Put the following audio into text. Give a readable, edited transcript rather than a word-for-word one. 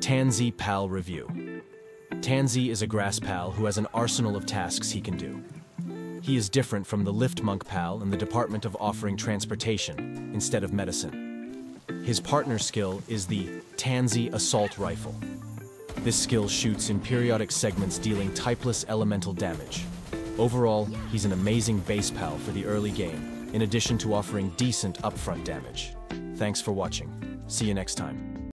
Tanzee Pal Review. Tanzee is a grass pal who has an arsenal of tasks he can do. He is different from the lift monk pal in the department of offering transportation instead of medicine. His partner skill is the Tanzee assault rifle. This skill shoots in periodic segments dealing typeless elemental damage. Overall, he's an amazing base pal for the early game, in addition to offering decent upfront damage. Thanks for watching. See you next time.